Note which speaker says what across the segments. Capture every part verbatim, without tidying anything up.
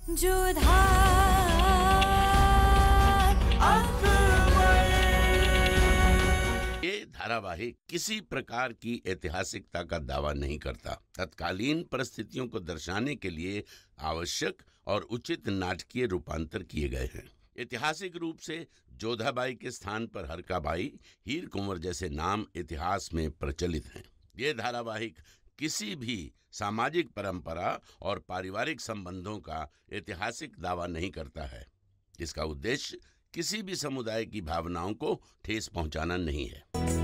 Speaker 1: जोधा
Speaker 2: ये धारावाहिक किसी प्रकार की ऐतिहासिकता का दावा नहीं करता। तत्कालीन परिस्थितियों को दर्शाने के लिए आवश्यक और उचित नाटकीय रूपांतर किए गए हैं। ऐतिहासिक रूप से जोधाबाई के स्थान पर हरकाबाई, हीर कुंवर जैसे नाम इतिहास में प्रचलित हैं। ये धारावाहिक किसी भी सामाजिक परंपरा और पारिवारिक संबंधों का ऐतिहासिक दावा नहीं करता है। इसका उद्देश्य किसी भी समुदाय की भावनाओं को ठेस पहुंचाना नहीं है।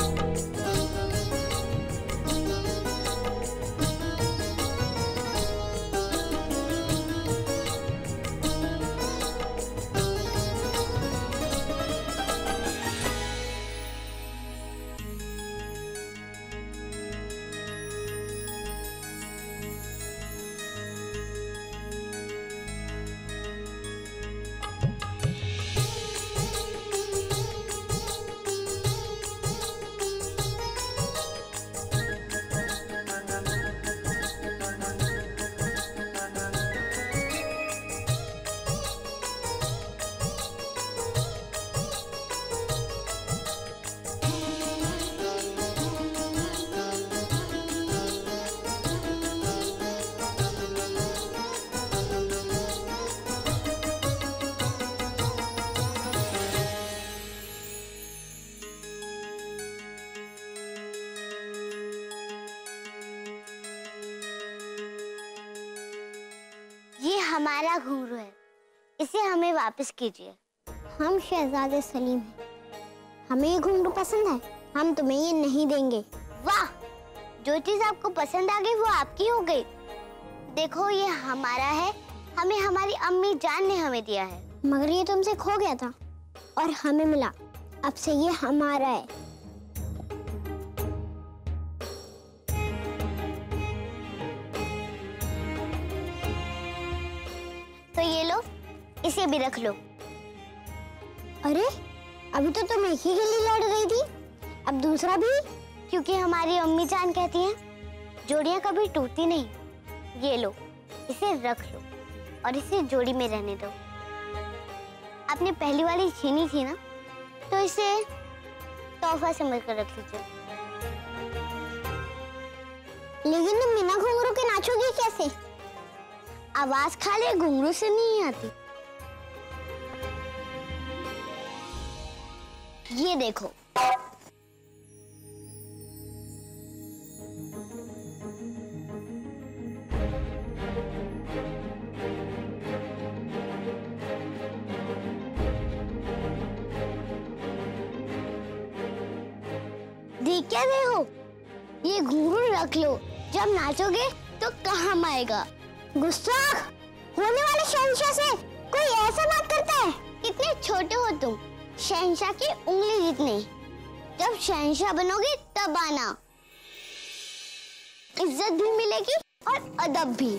Speaker 3: हमारा घुंघरू है, इसे हमें वापस कीजिए। हम शहजादे सलीम हैं, हमें ये घुंघरू पसंद है, हम तुम्हें ये नहीं देंगे। वाह, जो चीज आपको पसंद आ गई वो आपकी हो गई। देखो ये हमारा है, हमें हमारी अम्मी जान ने हमें दिया है। मगर ये तुमसे खो गया था और हमें मिला, अब से ये हमारा है। तो ये लो, इसे भी रख लो। अरे अभी तो तुम एक ही के लिए लड़ रही थी, अब दूसरा भी? क्योंकि हमारी अम्मी जान कहती हैं जोड़ियां कभी टूटती नहीं। ये लो, इसे रख लो और इसे जोड़ी में रहने दो। आपने पहली वाली छीनी थी ना, तो इसे तोहफा समझ कर रख लीजिए। लेकिन तुम बिना घुंघरू के नाचोगी कैसे? आवाज खाली घुंघरू से नहीं आती। ये देखो, देख क्या देखो, ये घुंघरू रख लो, जब नाचोगे तो काम आएगा। गुस्ताख, होने वाले शहंशाह से कोई ऐसा बात करता है? कितने छोटे हो तुम, शहंशाह की उंगली जितने। जब शहंशाह बनोगे तब आना, इज्जत भी मिलेगी और अदब भी।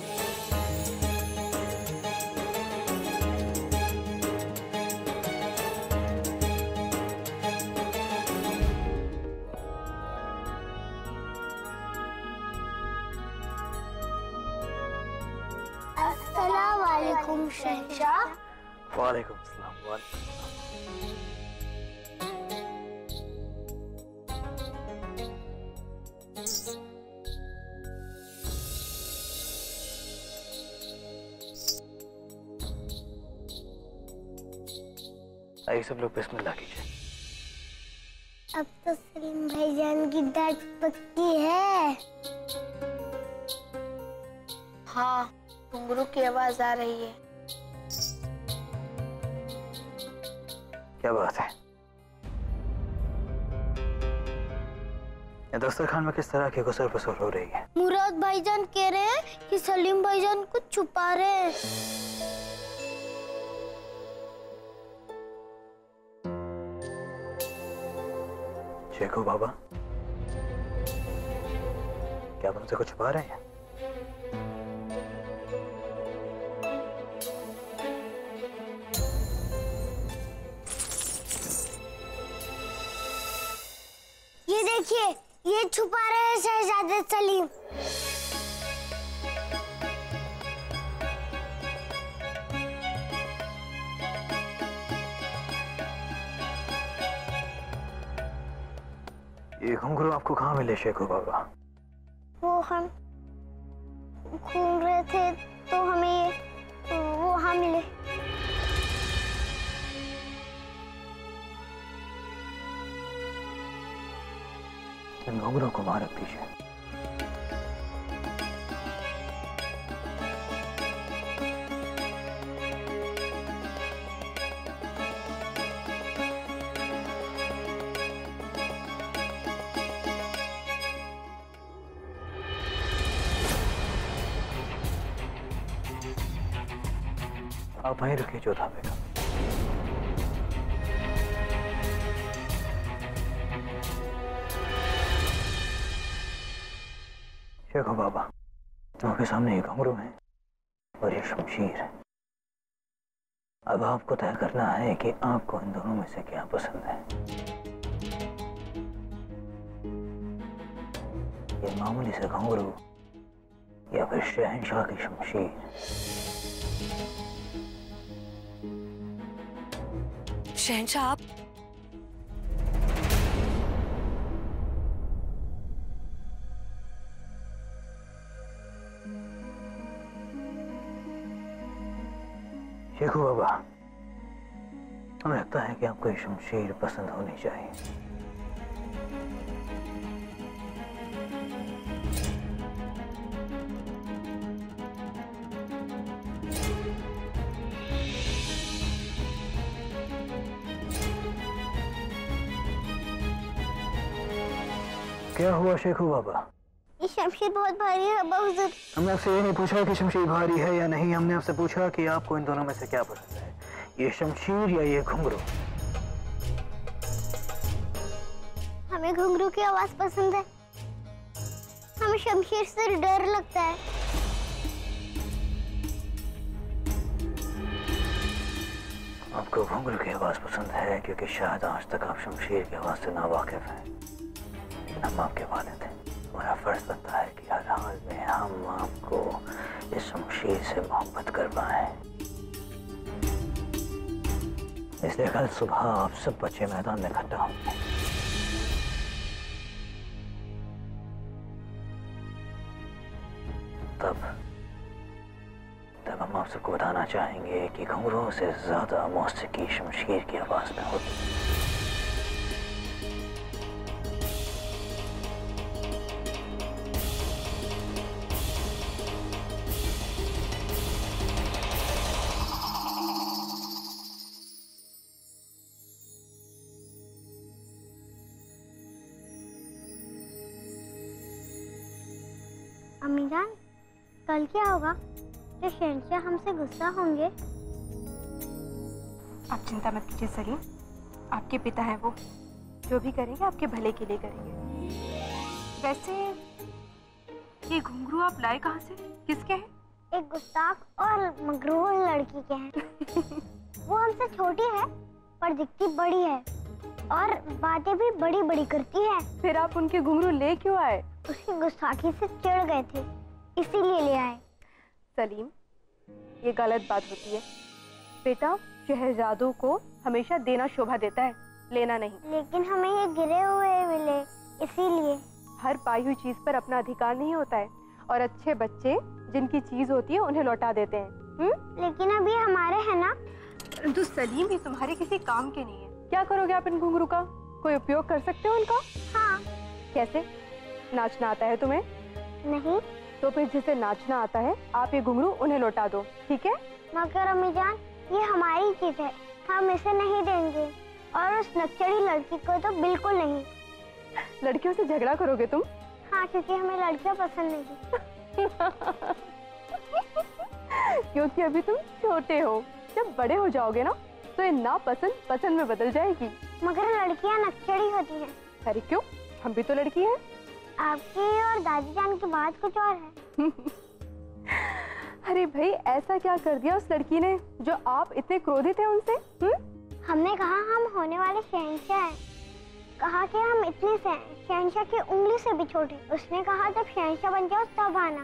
Speaker 3: अस्सलाम वालेकुम शहंशाह।
Speaker 4: वालेकुम अस्सलाम। आइए सब लोग बिस्मिल्लाह कीजिए।
Speaker 3: अब तो सलीम भाईजान की डांट पक्की है।
Speaker 5: हाँ, घुंघरू की आवाज आ रही है।
Speaker 4: क्या बात है? दस्तरखान में किस तरह की गुसर फसर हो रही है?
Speaker 3: मुराद भाईजान कह रहे हैं कि सलीम भाईजान कुछ छुपा रहे हैं।
Speaker 4: शेखू बाबा, क्या आप हमसे कुछ छुपा रहे हैं?
Speaker 3: ये देखिए, ये छुपा रहे हैं शहजादे सलीम।
Speaker 4: ये घुंघरू आपको कहाँ मिले शेखू बाबा?
Speaker 3: वो हम घूम रहे थे तो हमें ये वो वहाँ मिले।
Speaker 4: इन घुंघरू को वहां रख दीजिए। आप वहीं रुकिए जोधा बेगम। शेखू बाबा, आपके सामने ये घुंघरू है और ये शमशीर है। अब आपको तय करना है कि आपको इन दोनों में से क्या पसंद है। ये मामूली से घुंघरू या फिर शहंशाह की शमशीर?
Speaker 1: शहंशाह, आप
Speaker 4: शेखू बाबा, हमें लगता है कि आपको ये शमशीर पसंद होनी चाहिए। क्या हुआ शेखू बाबा?
Speaker 3: ये शमशीर बहुत भारी है बहुत।
Speaker 4: हमने आपसे ये नहीं पूछा कि शमशीर भारी है या नहीं, हमने आपसे पूछा कि आपको इन दोनों में से क्या पसंद है, ये शमशीर या ये घुंघरू?
Speaker 3: हमें घुंघरू की आवाज पसंद है। हमें शमशीर से डर लगता है।
Speaker 4: आपको घुंघरू की आवाज पसंद है क्योंकि शायद आज तक आप शमशीर की आवाज से ना वाकिफ हैं। लेकिन हम आपके वालिद हैं, हमारा फर्ज बनता है कि हर हाल में हम आपको इस शमशीर से मोहब्बत करवाएं। इसलिए कल सुबह आप सब बच्चे मैदान में इकट्ठा होंगे। तब तब हम आप सबको बताना चाहेंगे कि घुंघरुओं से ज्यादा मौसीकी शमशीर की आवाज में होती है।
Speaker 3: अम्मी जान, कल क्या होगा? क्या शहंशाह हमसे गुस्सा होंगे?
Speaker 6: आप चिंता मत कीजिए सलीम, आपके पिता हैं वो, जो भी करेंगे आपके भले के लिए करेंगे। वैसे ये घुंघरू आप लाए कहाँ से, किसके हैं?
Speaker 3: एक गुस्ताख और मगरूर लड़की के हैं। वो हमसे छोटी है पर दिखती बड़ी है और बातें भी बड़ी बड़ी करती है।
Speaker 6: फिर आप उनके घुंघरू ले क्यों आए?
Speaker 3: उसकी गुस्ताखी से चिढ़ गए थे, इसीलिए ले आए।
Speaker 6: सलीम, ये गलत बात होती है। बेटा, शहजादों को हमेशा देना शोभा देता है, लेना नहीं।
Speaker 3: लेकिन हमें ये गिरे हुए मिले, इसीलिए।
Speaker 6: हर पाई हुई चीज पर अपना अधिकार नहीं होता है और अच्छे बच्चे जिनकी चीज होती है उन्हें लौटा देते हैं। हुँ?
Speaker 3: लेकिन अब ये हमारे हैं ना।
Speaker 6: तो सलीम, ये तुम्हारे किसी काम के नहीं है। क्या करोगे आप इन घुंघरू का? कोई उपयोग कर सकते हो इनका?
Speaker 3: हाँ।
Speaker 6: कैसे? नाचना आता है तुम्हें?
Speaker 3: नहीं।
Speaker 6: तो फिर जिसे नाचना आता है आप ये घुंघरू उन्हें लौटा दो, ठीक है?
Speaker 3: मगर अम्मी जान, ये हमारी चीज है, हम इसे नहीं देंगे। और उस नक्चड़ी लड़की को तो बिल्कुल नहीं।
Speaker 6: लड़कियों से झगड़ा करोगे तुम?
Speaker 3: हाँ, क्योंकि हमें लड़कियां पसंद नहीं।
Speaker 6: क्योंकि अभी तुम छोटे हो, जब बड़े हो जाओगे ना तो ये नापसंद पसंद में बदल जाएगी।
Speaker 3: मगर लड़कियां नक्चड़ी होती हैं।
Speaker 6: अरे क्यों, हम भी तो लड़की हैं।
Speaker 3: आपकी और दादी जान की बात कुछ और है।
Speaker 6: अरे भाई, ऐसा क्या कर दिया उस लड़की ने जो आप इतने क्रोधित हैं उनसे? हुँ?
Speaker 3: हमने कहा हम होने वाले शहंशाह हैं। कहा कि हम इतने शहंशाह की उंगली से भी छोटे। उसने कहा जब शहंशाह बन जाओ तब आना।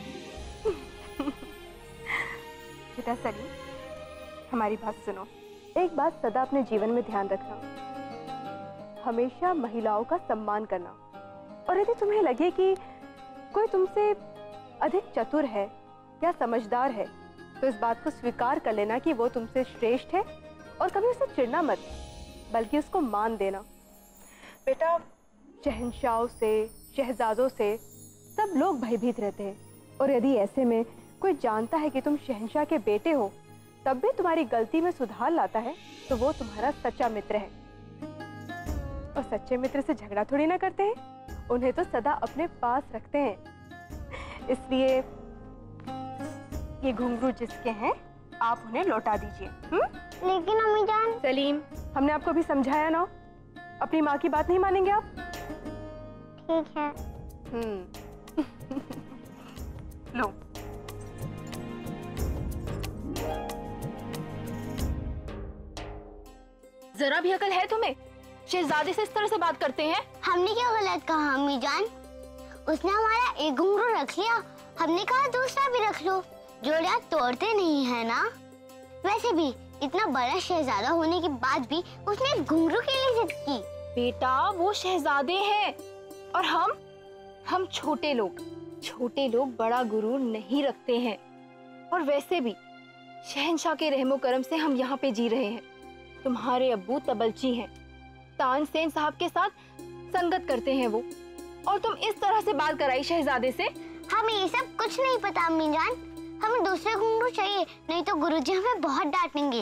Speaker 6: बेटा सलीम, हमारी बात सुनो। एक बात सदा अपने जीवन में ध्यान रखना, हमेशा महिलाओं का सम्मान करना। और यदि तुम्हें लगे कि कोई तुमसे अधिक चतुर है या समझदार है, तो इस बात को स्वीकार कर लेना कि वो तुमसे श्रेष्ठ है और कभी उसे चिढ़ना मत, बल्कि उसको मान देना। बेटा, शहंशाहों से, शहजादों से सब लोग भयभीत रहते हैं, और यदि ऐसे में कोई जानता है कि तुम शहंशाह के बेटे हो, तब भी तुम्हारी गलती में सुधार लाता है, तो वो तुम्हारा सच्चा मित्र है। और सच्चे मित्र से झगड़ा थोड़ी ना करते हैं, उन्हें तो सदा अपने पास रखते हैं। इसलिए ये घुंघरू जिसके हैं, आप उन्हें लौटा दीजिए।
Speaker 3: लेकिन अम्मी जान।
Speaker 6: सलीम, हमने आपको भी समझाया ना, अपनी माँ की बात नहीं मानेंगे आप?
Speaker 3: ठीक है।
Speaker 6: हम्म लो।
Speaker 1: जरा भी अकल है तुम्हें? शहजादे से इस तरह से बात करते हैं?
Speaker 3: हमने क्या गलत कहा अम्मी जान? उसने हमारा एक घुंघरू रख लिया, हमने कहा दूसरा भी रख लो। जोड़ियां तोड़ते नहीं है ना। वैसे भी इतना बड़ा शहजादा होने के बाद भी उसने घुंघरू के लिए जिद की।
Speaker 1: बेटा, वो शहजादे हैं और हम हम छोटे लोग छोटे लोग बड़ा गुरूर नहीं रखते हैं। और वैसे भी शहंशाह के रहमो करम से हम यहाँ पे जी रहे हैं। तुम्हारे अब्बू तबलची हैं, तानसेन साहब के साथ संगत करते हैं वो, और तुम इस तरह से बात कराई शहजादे से?
Speaker 3: हमें ये सब कुछ नहीं पता अम्मी जान, हमें दूसरे घुंघरू चाहिए, नहीं तो गुरुजी हमें बहुत डांटेंगे।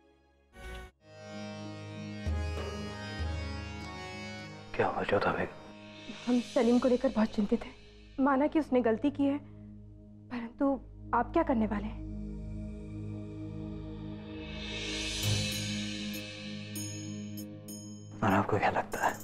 Speaker 4: क्या हुआ जोधा बेगम?
Speaker 6: हम सलीम को लेकर बहुत चिंतित हैं। माना कि उसने गलती की है, परंतु आप क्या करने वाले हैं?
Speaker 4: और आपको क्या लगता है?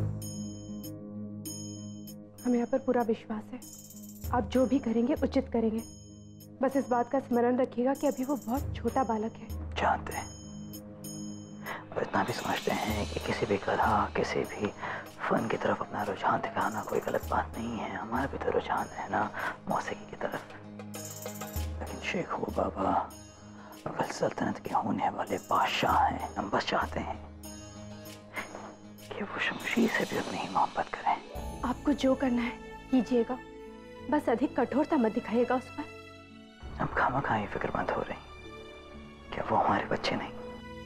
Speaker 6: हमें यहाँ पर पूरा विश्वास है, आप जो भी करेंगे उचित करेंगे। बस इस बात का स्मरण रखिएगा कि अभी वो बहुत छोटा बालक है।
Speaker 4: जानते हैं और इतना भी समझते हैं कि किसी भी कला, किसी भी फन की तरफ अपना रुझान दिखाना कोई गलत बात नहीं है। हमारा भी तो रुझान है ना मौसीकी की तरफ। लेकिन शेख वो बाबा मुगल सल्तनत के होने वाले बादशाह हैं। हम बस चाहते हैं कि वो शमशीर से भी अपनी ही मोहब्बत करें।
Speaker 6: आपको जो करना है कीजिएगा, बस अधिक कठोरता मत दिखाइएगा उस पर।
Speaker 4: अब खामखा ही फिक्रमंद हो रही, क्या वो हमारे बच्चे नहीं?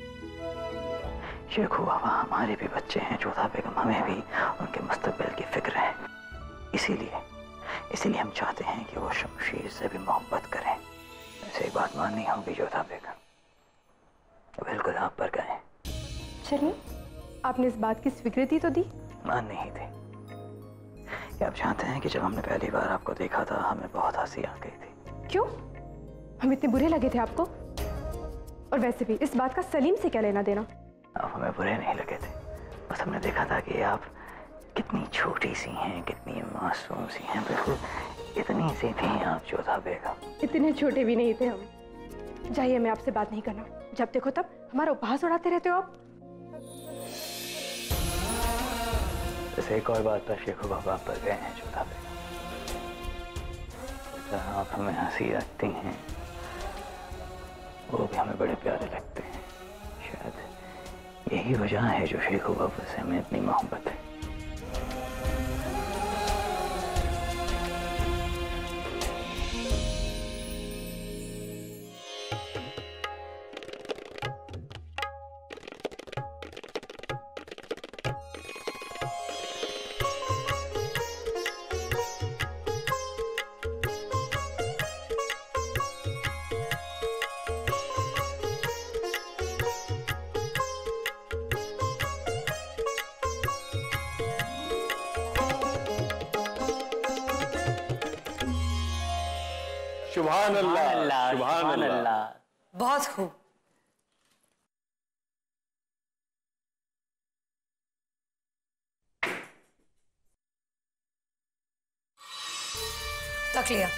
Speaker 4: शेखू बाबा हमारे भी बच्चे हैं जोधा बेगम, हमें भी उनके मुस्तकबिल की फिक्र है। इसीलिए इसीलिए हम चाहते हैं कि वो शमशीर से भी मोहब्बत करें। ऐसे ही बात माननी होगी जोधा बेगम, बिल्कुल आप पर गए।
Speaker 6: चलिए, आपने इस बात की स्वीकृति तो दी।
Speaker 4: मान नहीं थी कि आप जानते हैं कि जब हमने पहली बार आपको देखा था हमें बहुत हंसी आ गई थी।
Speaker 6: क्यों? हम इतने बुरे लगे थे आपको? और वैसे भी इस बात का सलीम से क्या लेना देना?
Speaker 4: आप हमें बुरे नहीं लगे थे, बस हमने देखा था कि आप कितनी छोटी सी हैं, कितनी मासूम सी हैं, बिल्कुल इतनी सी थी आप जोधा बेगम।
Speaker 6: इतने छोटे भी नहीं थे हम। जाइए, मैं आपसे बात नहीं करना। जब देखो तब हमारा उपहास उड़ाते रहते हो आप।
Speaker 4: वैसे एक और बात पर शेखू बाबा आप पर गए हैं जोधा बेगम। आप हमें हंसी रखती हैं, वो भी हमें बड़े प्यारे लगते हैं। शायद यही वजह है जो शेखू बाबा से हमें इतनी मोहब्बत है।
Speaker 7: सुभान अल्लाह, सुभान अल्लाह।
Speaker 1: बहुत खूब। तक लिया।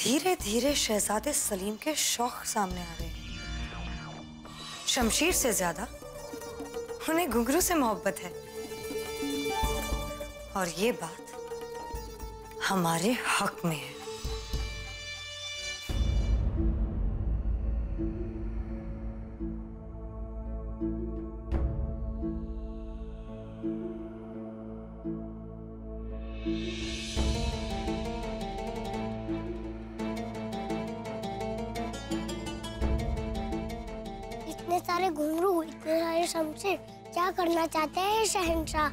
Speaker 8: धीरे धीरे शहजादे सलीम के शौक सामने आ रहे हैं। शमशीर से ज्यादा उन्हें घुंघरू से मोहब्बत है और ये बात हमारे हक में है।
Speaker 3: इतने सारे घुंघरू, इतने सारे शमशीर, क्या करना चाहते हैं शहंशाह?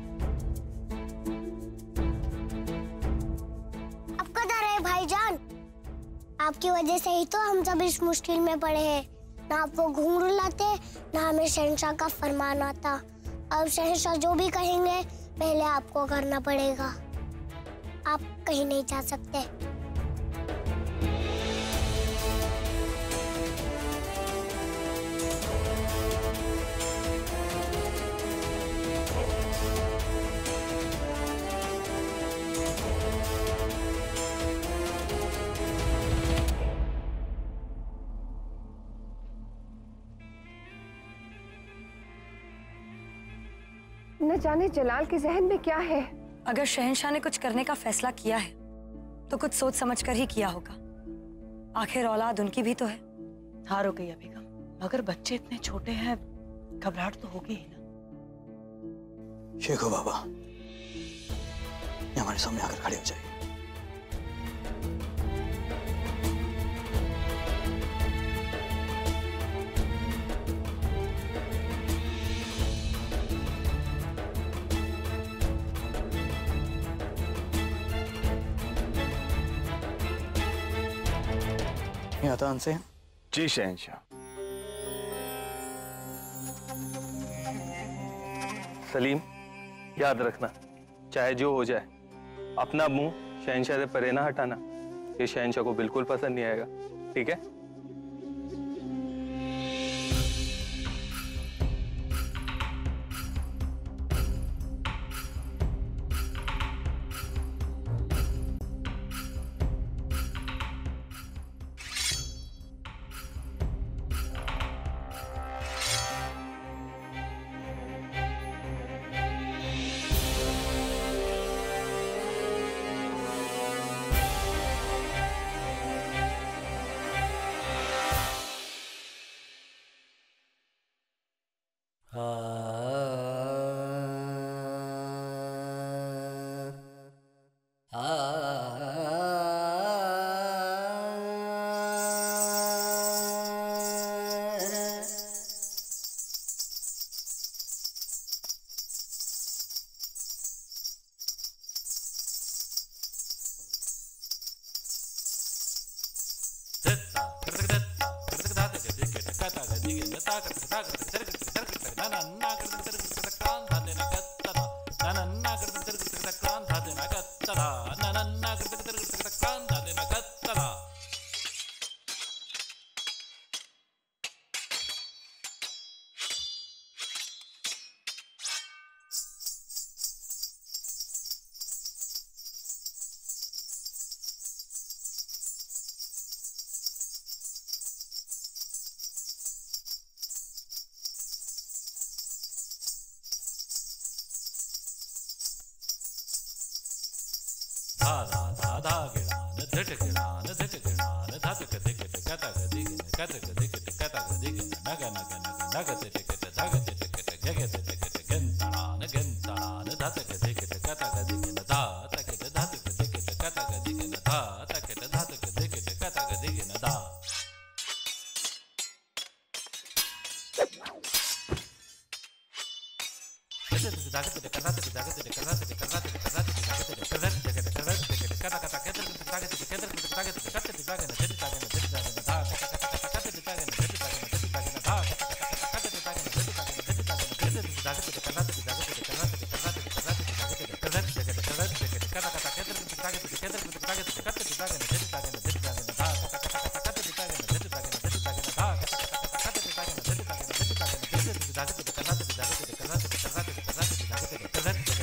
Speaker 3: अब कदर है भाईजान, आपकी वजह से ही तो हम सब इस मुश्किल में पड़े हैं। ना आप वो घुंघरू लाते, ना हमें शहंशाह का फरमान आता। अब शहंशाह जो भी कहेंगे पहले आपको करना पड़ेगा। आप कहीं नहीं जा सकते।
Speaker 6: न जाने जलाल के जहन में क्या है।
Speaker 8: अगर शहंशाह ने कुछ करने का फैसला किया है तो कुछ सोच समझ कर ही किया होगा। आखिर औलाद उनकी भी तो है।
Speaker 9: हाँ रुकैया बेगम, मगर बच्चे इतने छोटे हैं, घबराहट तो होगी ही ना।
Speaker 4: शेखो बाबा, ये हमारे सामने आकर खड़े हो जाइए। अतान से
Speaker 10: जी शहंशाह। सलीम, याद रखना, चाहे जो हो जाए, अपना मुंह शहंशाह से परे ना हटाना। ये शहंशाह को बिल्कुल पसंद नहीं आएगा, ठीक है?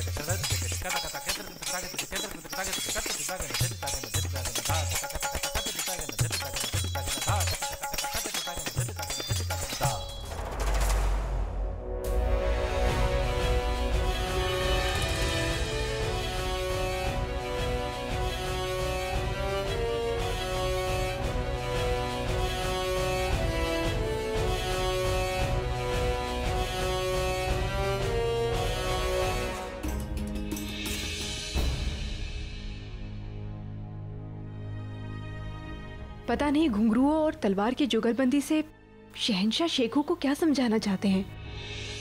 Speaker 11: Kata
Speaker 6: पता नहीं घुंघरुओं और तलवार की जुगलबंदी से शहंशाह शेखू को क्या समझाना चाहते हैं।